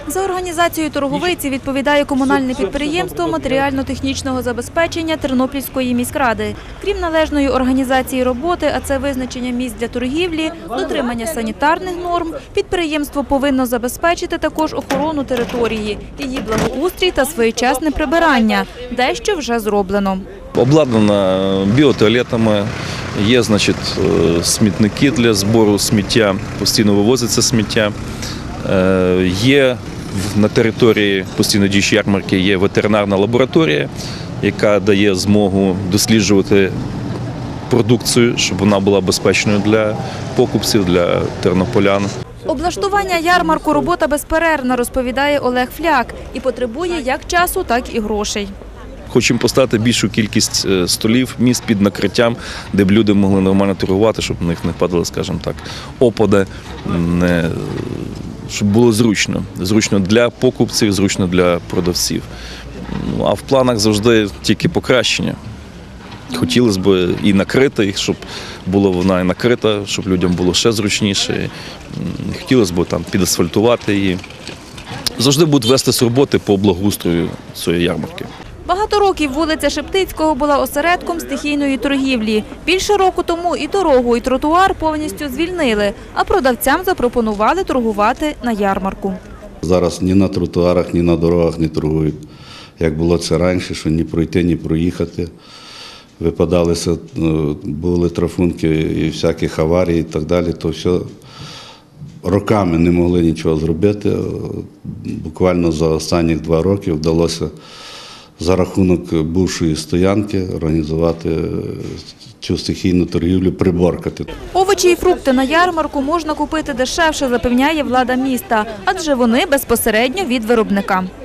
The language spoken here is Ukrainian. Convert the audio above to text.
За організацію торговиці відповідає комунальне підприємство матеріально-технічного забезпечення Тернопільської міськради. Крім належної організації роботи, а це визначення місць для торгівлі, дотримання санітарних норм, підприємство повинно забезпечити також охорону території, її благоустрій та своєчасне прибирання. Дещо вже зроблено. Обладнана біотуалетами, є, смітники для збору сміття, постійно вивозиться сміття. Є на території постійно діючої ярмарки є ветеринарна лабораторія, яка дає змогу досліджувати продукцію, щоб вона була безпечною для покупців, для тернополян. Облаштування ярмарку – робота безперервна, розповідає Олег Фляк, і потребує як часу, так і грошей. Хочемо поставити більшу кількість столів, місць під накриттям, де б люди могли нормально торгувати, щоб на них не падали, скажімо так, опади, щоб було зручно. Зручно для покупців, зручно для продавців. А в планах завжди тільки покращення. Хотілося б і накрити їх, щоб була вона і накрита, щоб людям було ще зручніше. Хотілося б там підасфальтувати її. Завжди будуть вестись роботи по благоустрою цієї ярмарки. Багато років вулиця Шептицького була осередком стихійної торгівлі. Більше року тому і дорогу, і тротуар повністю звільнили, а продавцям запропонували торгувати на ярмарку. Зараз ні на тротуарах, ні на дорогах не торгують. Як було це раніше, що ні пройти, ні проїхати. Випадалися, були трафунки і всяких аварій і так далі, то все роками не могли нічого зробити. Буквально за останні 2 роки вдалося за рахунок бувшої стоянки організувати цю стихійну торгівлю, приборкати. Овочі і фрукти на ярмарку можна купити дешевше, запевняє влада міста, адже вони безпосередньо від виробника.